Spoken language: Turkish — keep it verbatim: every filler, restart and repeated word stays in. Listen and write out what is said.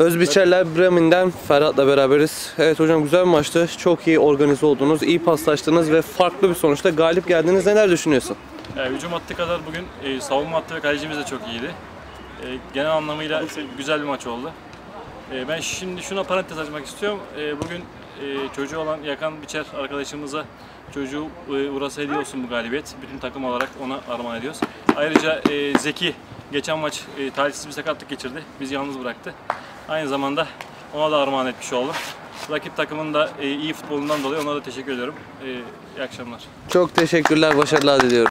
Özbiçerler Bremen'den Ferhat'la beraberiz. Evet hocam, güzel bir maçtı. Çok iyi organize oldunuz, iyi paslaştınız ve farklı bir sonuçta galip geldiniz. Neler düşünüyorsun? E, hücum hattı kadar bugün e, savunma hattı ve kalecimiz de çok iyiydi. E, genel anlamıyla güzel bir maç oldu. E, ben şimdi şuna parantez açmak istiyorum. E, bugün e, çocuğu olan Yakan Biçer arkadaşımıza çocuğu e, uğrasa hediye olsun bu galibiyet. Bütün takım olarak ona armağan ediyoruz. Ayrıca e, Zeki geçen maç e, talihsiz bir sakatlık geçirdi. Bizi yalnız bıraktı. Aynı zamanda ona da armağan etmiş oldum. Rakip takımın da e, iyi futbolundan dolayı ona da teşekkür ediyorum. E, iyi akşamlar. Çok teşekkürler, başarılar diliyorum.